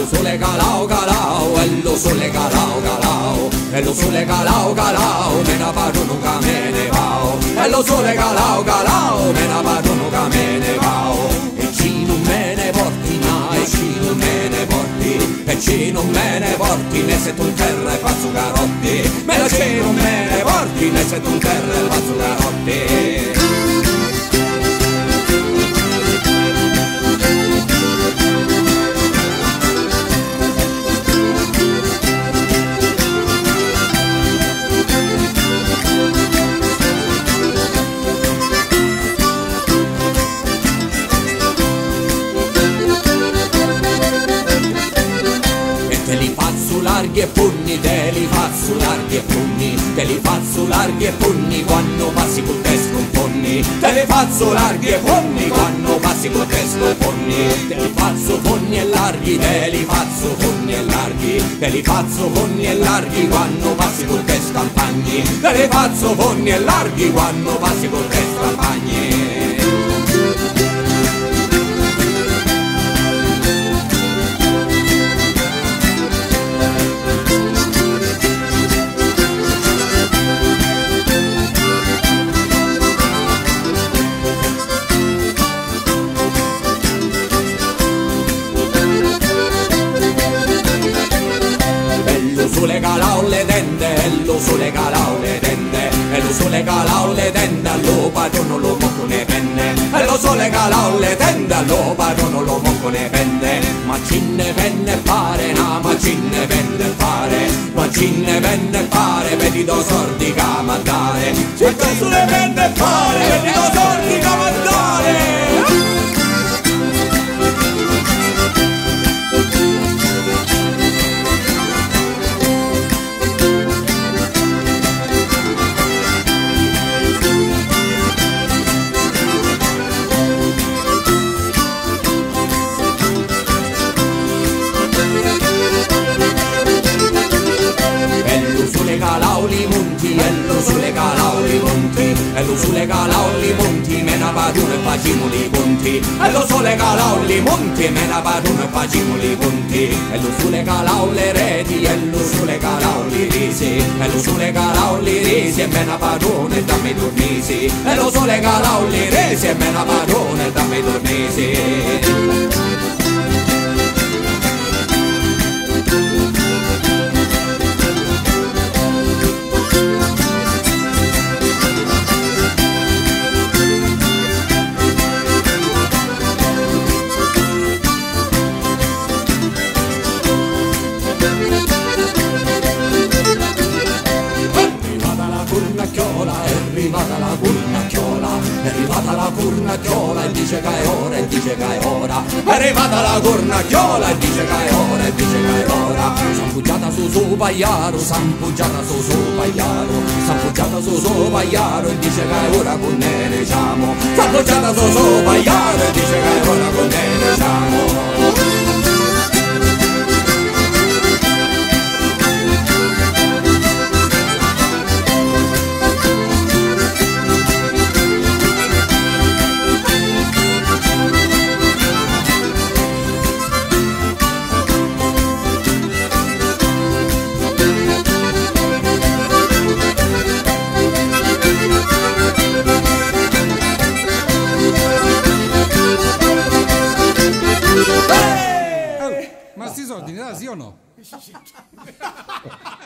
lo sole calao calao, e lo sole calao calao, e lo sole calao calao, me ne vado nuca me ne vao, e lo sole calao calao, me ne vado nuca me ne vao, e ci non me ne porti na, e ci non me ne porti, e ci non me ne porti, ne se tu terra e faccio carotti, me la ci non me ne porti, ne se tu terra e faccio carotti. Larghi e pugni, te li faccio larghi e pugni, te li faccio larghi e pugni quando passi col te scomponni, te li faccio larghi e pugni quando passi col te scomponni, te li faccio pugni e larghi, te li faccio pugni e larghi, te li faccio pugni e larghi quando passi col te scampagni, te li faccio pugni e larghi quando passi col te scampagni. Sole calao le tende, e lo sole calao le tende, e lo sole calao le tende, allo padrono lo mocco ne penne, e lo sole calao le tende, allo padrono lo mocco ne penne, ma ci ne venne fare, na, ma ci ne venne fare, ma ci ne venne fare, vedi do sordi ca mandare, se cosa ne venne fare, vedi do sordi ca mandare. Calao li monti, e lo sole calao li monti, e lo sole calao li monti, me ne padrone e facciamo li conti, e lo sole calao li monti, me ne padrone e facciamo li conti, e lo sole calao le reti, e lo sole calao li risi, e lo sole calao li risi, e me ne padrone e dammi dormisi, e lo sole calao li risi, e me ne padrone e dammi dormisi. È arrivata la cornacchiola e dice che è ora, e dice che è ora. È arrivata la cornacchiola e dice che è ora, e dice che è ora. S'han poggiata su pagliaro, s'han poggiata su pagliaro, s'han poggiata su pagliaro e dice che è ora con ne ne siamo. S'han poggiata su pagliaro e dice che è ora con ne ne siamo. Ma sti soldi ne dà sì o no?